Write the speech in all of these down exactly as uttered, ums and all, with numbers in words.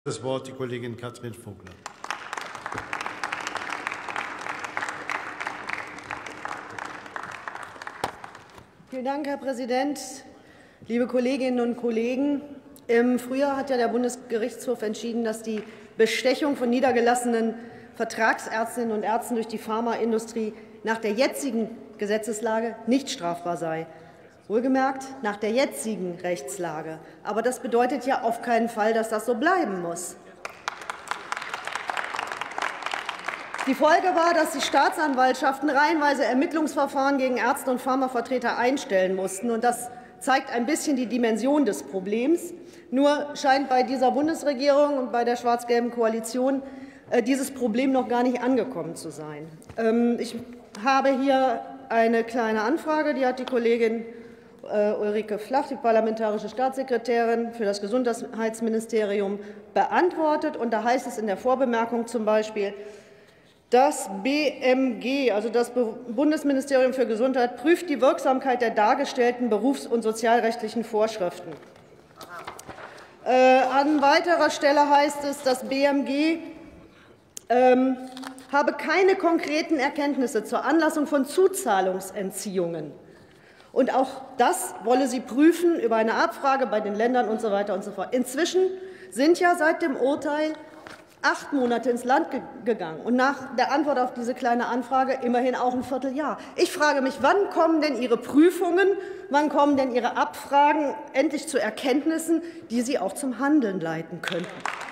Das Wort die Kollegin Katrin Vogler. Vielen Dank, Herr Präsident. Liebe Kolleginnen und Kollegen, im Frühjahr hat ja der Bundesgerichtshof entschieden, dass die Bestechung von niedergelassenen Vertragsärztinnen und Ärzten durch die Pharmaindustrie nach der jetzigen Gesetzeslage nicht strafbar sei. Wohlgemerkt nach der jetzigen Rechtslage. Aber das bedeutet ja auf keinen Fall, dass das so bleiben muss. Die Folge war, dass die Staatsanwaltschaften reihenweise Ermittlungsverfahren gegen Ärzte und Pharmavertreter einstellen mussten. Und das zeigt ein bisschen die Dimension des Problems. Nur scheint bei dieser Bundesregierung und bei der schwarz-gelben Koalition äh, dieses Problem noch gar nicht angekommen zu sein. Ähm, ich habe hier eine kleine Anfrage, die hat die Kollegin äh, Ulrike Flach, die parlamentarische Staatssekretärin für das Gesundheitsministerium, beantwortet. Und da heißt es in der Vorbemerkung zum Beispiel: Das B M G, also das Bundesministerium für Gesundheit, prüft die Wirksamkeit der dargestellten berufs- und sozialrechtlichen Vorschriften. Äh, an weiterer Stelle heißt es, das B M G ähm, habe keine konkreten Erkenntnisse zur Anlassung von Zuzahlungsentziehungen. Und auch das wolle sie prüfen über eine Abfrage bei den Ländern und so weiter und so fort. Inzwischen sind ja seit dem Urteil acht Monate ins Land gegangen und nach der Antwort auf diese kleine Anfrage immerhin auch ein Vierteljahr. Ich frage mich, wann kommen denn Ihre Prüfungen, wann kommen denn Ihre Abfragen endlich zu Erkenntnissen, die Sie auch zum Handeln leiten könnten?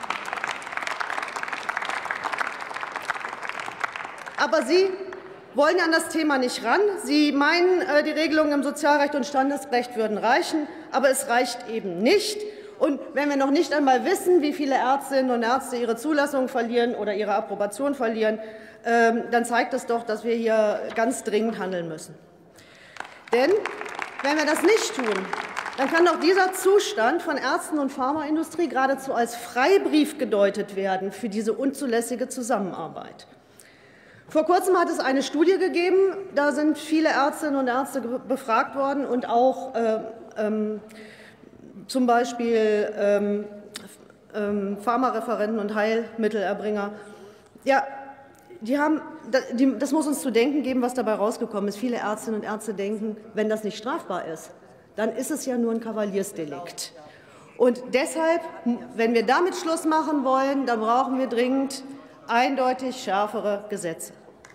Aber Sie wollen an das Thema nicht ran. Sie meinen, die Regelungen im Sozialrecht und Standesrecht würden reichen, aber es reicht eben nicht. Und wenn wir noch nicht einmal wissen, wie viele Ärztinnen und Ärzte ihre Zulassung verlieren oder ihre Approbation verlieren, dann zeigt es doch, dass wir hier ganz dringend handeln müssen. Denn wenn wir das nicht tun, dann kann doch dieser Zustand von Ärzten und Pharmaindustrie geradezu als Freibrief gedeutet werden für diese unzulässige Zusammenarbeit. Vor Kurzem hat es eine Studie gegeben, da sind viele Ärztinnen und Ärzte befragt worden und auch äh, ähm, zum Beispiel ähm, ähm, Pharmareferenten und Heilmittelerbringer. Ja, die haben, die, das muss uns zu denken geben, was dabei rausgekommen ist. Viele Ärztinnen und Ärzte denken, wenn das nicht strafbar ist, dann ist es ja nur ein Kavaliersdelikt. Und deshalb, wenn wir damit Schluss machen wollen, dann brauchen wir dringend eindeutig schärfere Gesetze.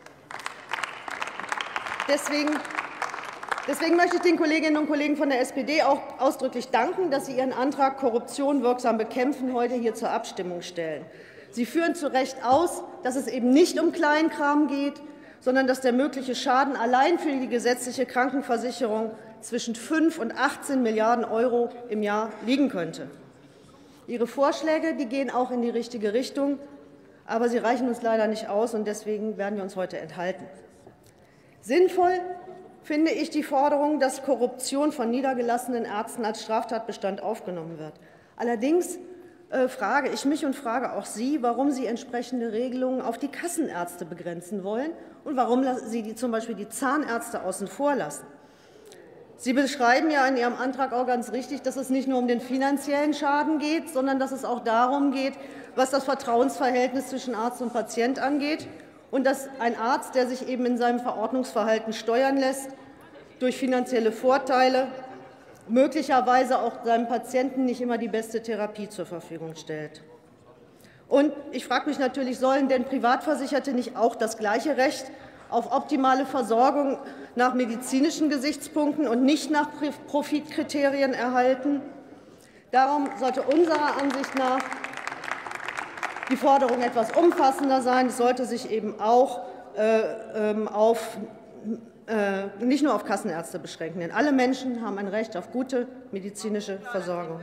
Deswegen Deswegen möchte ich den Kolleginnen und Kollegen von der S P D auch ausdrücklich danken, dass sie ihren Antrag Korruption wirksam bekämpfen heute hier zur Abstimmung stellen. Sie führen zu Recht aus, dass es eben nicht um Kleinkram geht, sondern dass der mögliche Schaden allein für die gesetzliche Krankenversicherung zwischen fünf und achtzehn Milliarden Euro im Jahr liegen könnte. Ihre Vorschläge, die gehen auch in die richtige Richtung, aber sie reichen uns leider nicht aus, und deswegen werden wir uns heute enthalten. Sinnvoll finde ich die Forderung, dass Korruption von niedergelassenen Ärzten als Straftatbestand aufgenommen wird. Allerdings äh, frage ich mich und frage auch Sie, warum Sie entsprechende Regelungen auf die Kassenärzte begrenzen wollen und warum Sie die, zum Beispiel die Zahnärzte außen vor lassen. Sie beschreiben ja in Ihrem Antrag auch ganz richtig, dass es nicht nur um den finanziellen Schaden geht, sondern dass es auch darum geht, was das Vertrauensverhältnis zwischen Arzt und Patient angeht. Und dass ein Arzt, der sich eben in seinem Verordnungsverhalten steuern lässt, durch finanzielle Vorteile möglicherweise auch seinem Patienten nicht immer die beste Therapie zur Verfügung stellt. Und ich frage mich natürlich, sollen denn Privatversicherte nicht auch das gleiche Recht auf optimale Versorgung nach medizinischen Gesichtspunkten und nicht nach Profitkriterien erhalten? Darum sollte unserer Ansicht nach die Forderung etwas umfassender sein. Es sollte sich eben auch äh, auf, äh, nicht nur auf Kassenärzte beschränken. Denn alle Menschen haben ein Recht auf gute medizinische Versorgung.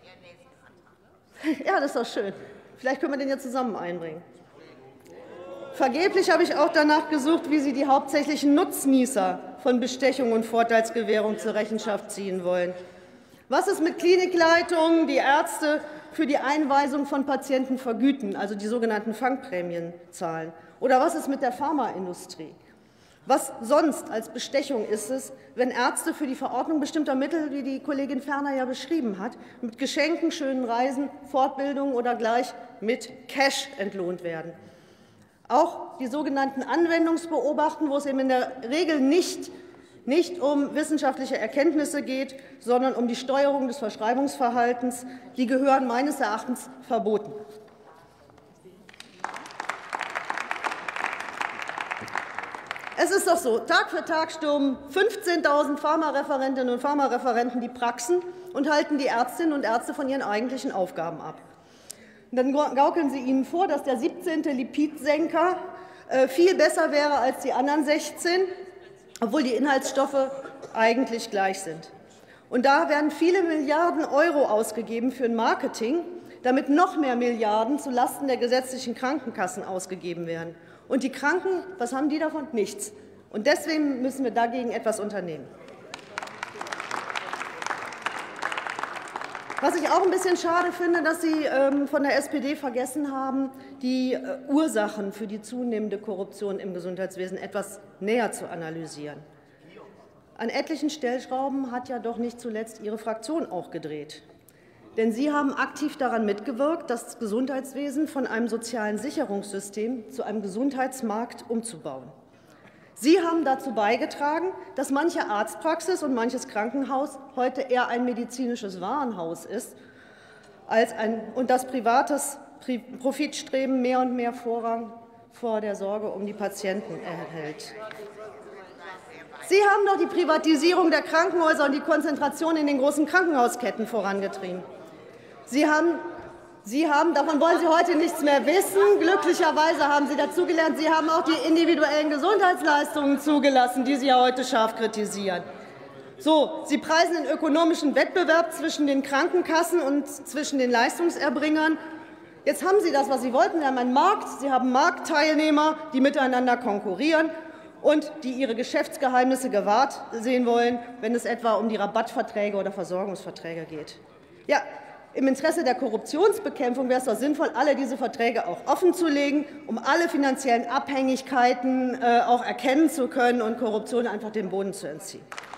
Ja, das ist doch schön. Vielleicht können wir den ja zusammen einbringen. Vergeblich habe ich auch danach gesucht, wie Sie die hauptsächlichen Nutznießer von Bestechung und Vorteilsgewährung zur Rechenschaft ziehen wollen. Was ist mit Klinikleitungen, die Ärzte für die Einweisung von Patienten vergüten, also die sogenannten Fangprämien zahlen? Oder was ist mit der Pharmaindustrie? Was sonst als Bestechung ist es, wenn Ärzte für die Verordnung bestimmter Mittel, wie die Kollegin Ferner ja beschrieben hat, mit Geschenken, schönen Reisen, Fortbildungen oder gleich mit Cash entlohnt werden. Auch die sogenannten Anwendungsbeobachten, wo es eben in der Regel nicht, nicht um wissenschaftliche Erkenntnisse geht, sondern um die Steuerung des Verschreibungsverhaltens, die gehören meines Erachtens verboten. Es ist doch so, Tag für Tag stürmen fünfzehntausend Pharmareferentinnen und Pharmareferenten die Praxen und halten die Ärztinnen und Ärzte von ihren eigentlichen Aufgaben ab. Und dann gaukeln sie ihnen vor, dass der siebzehnte Lipidsenker viel besser wäre als die anderen sechzehn, obwohl die Inhaltsstoffe eigentlich gleich sind. Und da werden viele Milliarden Euro ausgegeben für ein Marketing, damit noch mehr Milliarden zulasten der gesetzlichen Krankenkassen ausgegeben werden. Und die Kranken, was haben die davon? Nichts. Und deswegen müssen wir dagegen etwas unternehmen. Was ich auch ein bisschen schade finde, dass Sie ähm, von der S P D vergessen haben, die äh, Ursachen für die zunehmende Korruption im Gesundheitswesen etwas näher zu analysieren. An etlichen Stellschrauben hat ja doch nicht zuletzt Ihre Fraktion auch gedreht. Denn Sie haben aktiv daran mitgewirkt, das Gesundheitswesen von einem sozialen Sicherungssystem zu einem Gesundheitsmarkt umzubauen. Sie haben dazu beigetragen, dass manche Arztpraxis und manches Krankenhaus heute eher ein medizinisches Warenhaus ist, als ein, und dass privates Profitstreben mehr und mehr Vorrang vor der Sorge um die Patienten erhält. Sie haben doch die Privatisierung der Krankenhäuser und die Konzentration in den großen Krankenhausketten vorangetrieben. Sie haben, Sie haben, davon wollen Sie heute nichts mehr wissen. Glücklicherweise haben Sie dazugelernt. Sie haben auch die individuellen Gesundheitsleistungen zugelassen, die Sie ja heute scharf kritisieren. So, Sie preisen den ökonomischen Wettbewerb zwischen den Krankenkassen und zwischen den Leistungserbringern. Jetzt haben Sie das, was Sie wollten. Sie haben einen Markt. Sie haben Marktteilnehmer, die miteinander konkurrieren und die ihre Geschäftsgeheimnisse gewahrt sehen wollen, wenn es etwa um die Rabattverträge oder Versorgungsverträge geht. Ja, im Interesse der Korruptionsbekämpfung wäre es doch sinnvoll, alle diese Verträge auch offenzulegen, um alle finanziellen Abhängigkeiten äh, auch erkennen zu können und Korruption einfach den Boden zu entziehen.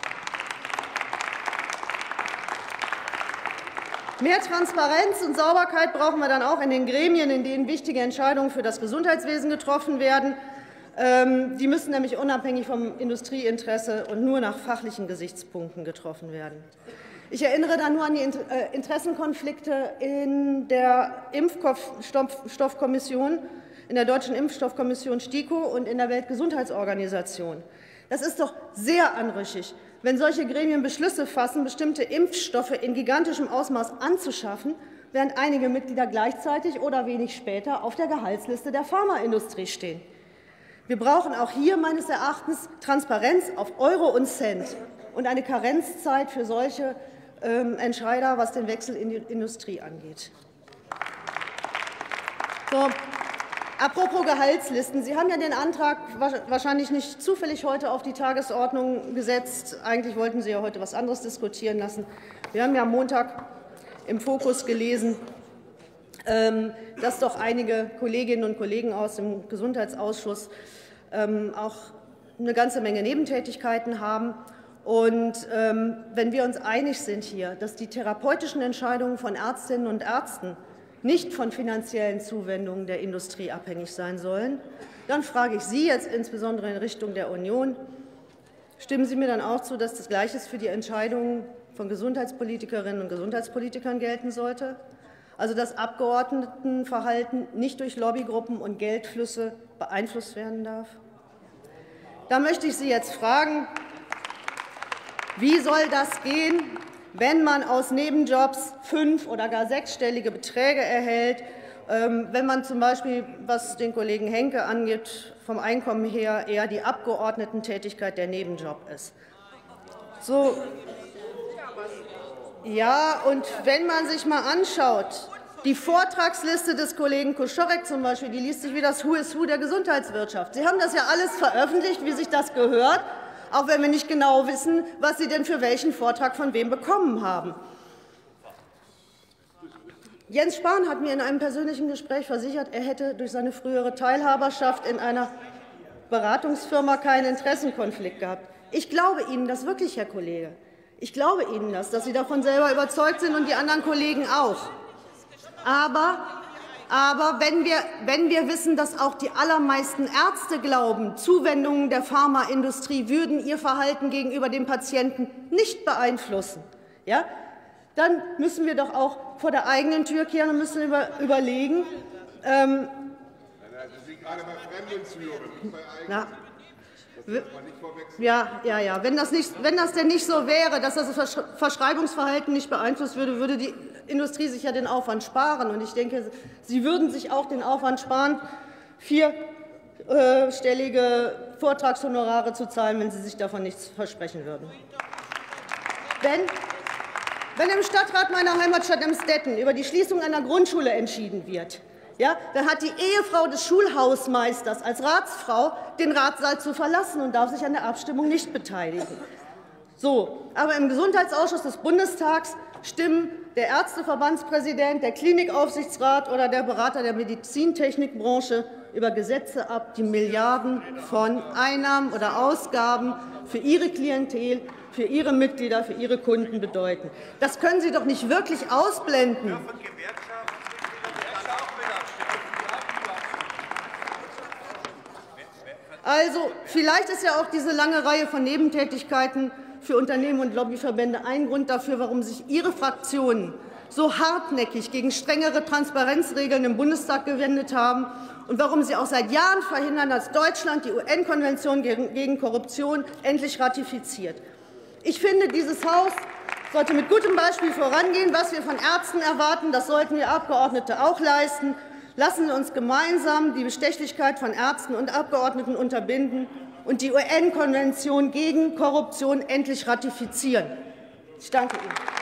Mehr Transparenz und Sauberkeit brauchen wir dann auch in den Gremien, in denen wichtige Entscheidungen für das Gesundheitswesen getroffen werden. Ähm, die müssen nämlich unabhängig vom Industrieinteresse und nur nach fachlichen Gesichtspunkten getroffen werden. Ich erinnere da nur an die Interessenkonflikte in der Impfstoffkommission, in der Deutschen Impfstoffkommission STIKO und in der Weltgesundheitsorganisation. Das ist doch sehr anrüchig, wenn solche Gremien Beschlüsse fassen, bestimmte Impfstoffe in gigantischem Ausmaß anzuschaffen, während einige Mitglieder gleichzeitig oder wenig später auf der Gehaltsliste der Pharmaindustrie stehen. Wir brauchen auch hier meines Erachtens Transparenz auf Euro und Cent und eine Karenzzeit für solche ähm, Entscheider, was den Wechsel in die Industrie angeht. So, apropos Gehaltslisten. Sie haben ja den Antrag wahrscheinlich nicht zufällig heute auf die Tagesordnung gesetzt. Eigentlich wollten Sie ja heute etwas anderes diskutieren lassen. Wir haben ja am Montag im Fokus gelesen, dass doch einige Kolleginnen und Kollegen aus dem Gesundheitsausschuss auch eine ganze Menge Nebentätigkeiten haben. Und wenn wir uns einig sind hier, dass die therapeutischen Entscheidungen von Ärztinnen und Ärzten nicht von finanziellen Zuwendungen der Industrie abhängig sein sollen, dann frage ich Sie jetzt insbesondere in Richtung der Union, stimmen Sie mir dann auch zu, dass das Gleiche für die Entscheidungen von Gesundheitspolitikerinnen und Gesundheitspolitikern gelten sollte? Also das Abgeordnetenverhalten nicht durch Lobbygruppen und Geldflüsse beeinflusst werden darf? Da möchte ich Sie jetzt fragen, wie soll das gehen, wenn man aus Nebenjobs fünf- oder gar sechsstellige Beträge erhält, wenn man zum Beispiel, was den Kollegen Henke angeht, vom Einkommen her eher die Abgeordnetentätigkeit der Nebenjob ist? So, ja, und wenn man sich mal anschaut, die Vortragsliste des Kollegen Koschorek zum Beispiel, die liest sich wie das Who is Who der Gesundheitswirtschaft. Sie haben das ja alles veröffentlicht, wie sich das gehört, auch wenn wir nicht genau wissen, was Sie denn für welchen Vortrag von wem bekommen haben. Jens Spahn hat mir in einem persönlichen Gespräch versichert, er hätte durch seine frühere Teilhaberschaft in einer Beratungsfirma keinen Interessenkonflikt gehabt. Ich glaube Ihnen das wirklich, Herr Kollege. Ich glaube Ihnen das, dass Sie davon selber überzeugt sind und die anderen Kollegen auch. Aber, aber wenn, wir, wenn wir wissen, dass auch die allermeisten Ärzte glauben, Zuwendungen der Pharmaindustrie würden ihr Verhalten gegenüber dem Patienten nicht beeinflussen, ja, dann müssen wir doch auch vor der eigenen Tür kehren und müssen über, überlegen, ähm, Sie sind gerade bei Fremdenführung, nicht bei eigenen. na, Ja, ja, ja. Wenn das, nicht, wenn das denn nicht so wäre, dass das Verschreibungsverhalten nicht beeinflusst würde, würde die Industrie sich ja den Aufwand sparen. Und ich denke, Sie würden sich auch den Aufwand sparen, vierstellige Vortragshonorare zu zahlen, wenn Sie sich davon nichts versprechen würden. Wenn, wenn im Stadtrat meiner Heimatstadt Emstetten über die Schließung einer Grundschule entschieden wird, ja, dann hat die Ehefrau des Schulhausmeisters als Ratsfrau den Ratssaal zu verlassen und darf sich an der Abstimmung nicht beteiligen. So, aber im Gesundheitsausschuss des Bundestags stimmen der Ärzteverbandspräsident, der Klinikaufsichtsrat oder der Berater der Medizintechnikbranche über Gesetze ab, die Milliarden von Einnahmen oder Ausgaben für ihre Klientel, für ihre Mitglieder, für ihre Kunden bedeuten. Das können Sie doch nicht wirklich ausblenden. Also, vielleicht ist ja auch diese lange Reihe von Nebentätigkeiten für Unternehmen und Lobbyverbände ein Grund dafür, warum sich Ihre Fraktionen so hartnäckig gegen strengere Transparenzregeln im Bundestag gewendet haben und warum Sie auch seit Jahren verhindern, dass Deutschland die U N-Konvention gegen Korruption endlich ratifiziert. Ich finde, dieses Haus sollte mit gutem Beispiel vorangehen. Was wir von Ärzten erwarten, das sollten wir Abgeordnete auch leisten. Lassen Sie uns gemeinsam die Bestechlichkeit von Ärzten und Abgeordneten unterbinden und die U N-Konvention gegen Korruption endlich ratifizieren. Ich danke Ihnen.